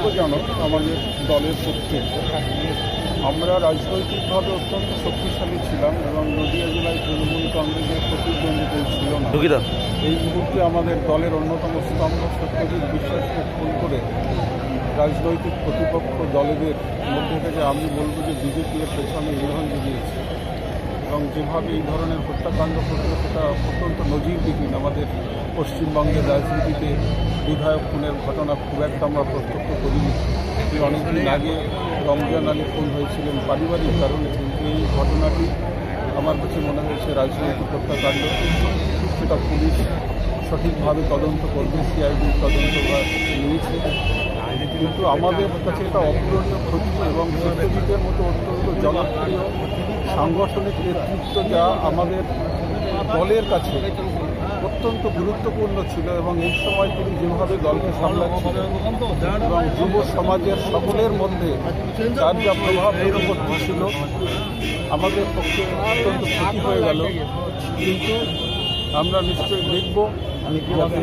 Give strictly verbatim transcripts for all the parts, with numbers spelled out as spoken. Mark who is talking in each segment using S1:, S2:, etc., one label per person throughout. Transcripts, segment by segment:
S1: দুর্ভাগ্যজনক আমাদের দলের পক্ষে। আমরা রাজনৈতিকভাবে অত্যন্ত শক্তিশালী ছিলাম এবং নদিয়া জেলায় তৃণমূল কংগ্রেসের প্রতিদ্বন্দ্বিতা ছিল না। এই মুহূর্তে আমাদের দলের অন্যতম স্তম্ভ সত্যজিৎ বিশ্বাসকে ফোন করে রাজনৈতিক প্রতিপক্ষ দলেদের মধ্যে থেকে আমি বলব যে বিজেপি এর পেছনে ইন্ধন জুগিয়েছে এবং যেভাবে এই ধরনের হত্যাকাণ্ড ঘটল সেটা অত্যন্ত নজিরবিহীন। আমাদের পশ্চিমবঙ্গের রাজনীতিতে বিধায়ক খুনের ঘটনা খুব একটা আমরা প্রত্যক্ষ করিনি। অনেকদিন আগে রমজান আলী খুন হয়েছিলেন পারিবারিক কারণে, কিন্তু এই ঘটনাটি আমার কাছে মনে হয়েছে রাজনৈতিক হত্যাকাণ্ড। সেটা পুলিশ সঠিকভাবে তদন্ত করবে, সিআইডি তদন্ত নিয়েছে, কিন্তু আমাদের কাছে এটা অপূরণীয় ক্ষতি এবং সত্যজিতের মতো অত্যন্ত জনপ্রিয় সাংগঠনিক নেতৃত্ব যা আমাদের দলের কাছে অত্যন্ত গুরুত্বপূর্ণ ছিল এবং এই সময় তিনি যেভাবে দলকে সামলাচ্ছিলেন এবং যুব সমাজের সকলের মধ্যে তার যা প্রভাব প্রতিপত্তি ছিল আমাদের পক্ষে অত্যন্ত ক্ষতি হয়ে গেল। কিন্তু আমরা নিশ্চয়ই দেখব যাতে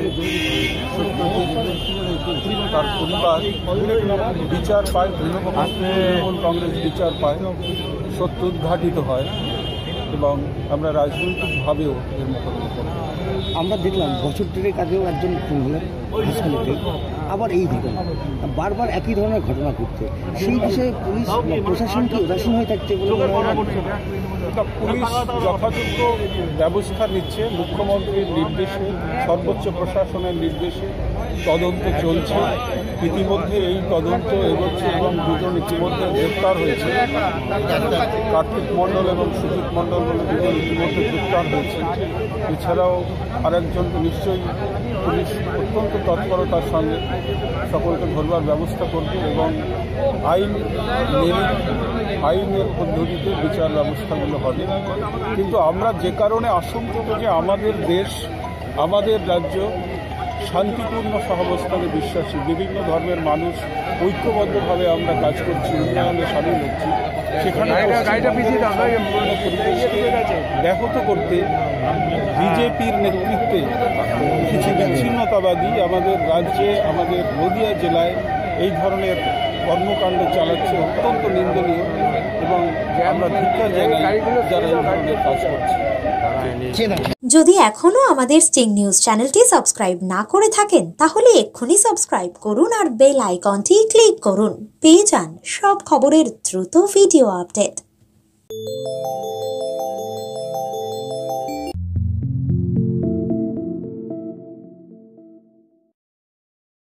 S1: তার পরিবার বিচার পায়, তৃণমূল কংগ্রেস বিচার পায়, সত্য উদ্ঘাটিত হয় এবং আমরা রাজনৈতিকভাবেও এর মোকাবিলা করব।
S2: আমরা দেখলাম বছর দেড়েক আগেও একজন খুন হলেন হাসপাতালে, আবার এই ঘটনা বারবার একই ধরনের ঘটনা ঘটছে। সেই বিষয়ে পুলিশ প্রশাসন কি উদাসীন হয়ে থাকছে বলে মনে হয়?
S1: পুলিশ যথাযোগ্য ব্যবস্থা নিচ্ছে, মুখ্যমন্ত্রীর নির্দেশে, সর্বোচ্চ প্রশাসনের নির্দেশে তদন্ত চলছে। ইতিমধ্যে এই তদন্ত এগোচ্ছে এবং দুজন ইতিমধ্যে গ্রেপ্তার হয়েছে। কার্তিক মণ্ডল এবং সুজিত মণ্ডল বলে দুজন ইতিমধ্যে গ্রেপ্তার হয়েছে। এছাড়াও আরেকজনকে নিশ্চয়ই পুলিশ অত্যন্ত তৎপরতার সঙ্গে সকলকে ধরবার ব্যবস্থা করবে এবং আইন মেনে আইনের পদ্ধতিতে বিচার ব্যবস্থাগুলো হবে। কিন্তু আমরা যে কারণে আশঙ্কিত যে আমাদের দেশ, আমাদের রাজ্য শান্তিপূর্ণ সহাবস্থানে বিশ্বাসী, বিভিন্ন ধর্মের মানুষ ঐক্যবদ্ধভাবে আমরা কাজ করছি, উন্নয়নে সামিল হচ্ছি, সেখানে ব্যাহত করতে বিজেপির নেতৃত্বে কিছু বিচ্ছিন্নতাবাদী আমাদের রাজ্যে, আমাদের নদিয়া জেলায় এই ধরনের কর্মকাণ্ড চালাচ্ছে, অত্যন্ত নিন্দনীয় এবং আমরা ধিক্কার জানাই যারা এই ধরনের কাজ করছে।
S3: যদি এখনো আমাদের স্টিং নিউজ চ্যানেলটি সাবস্ক্রাইব না করে থাকেন তাহলে এক্ষুনি সাবস্ক্রাইব করুন আর বেল আইকনটি ক্লিক করুন। পেয়ে যান সব খবরের দ্রুত ভিডিও আপডেট।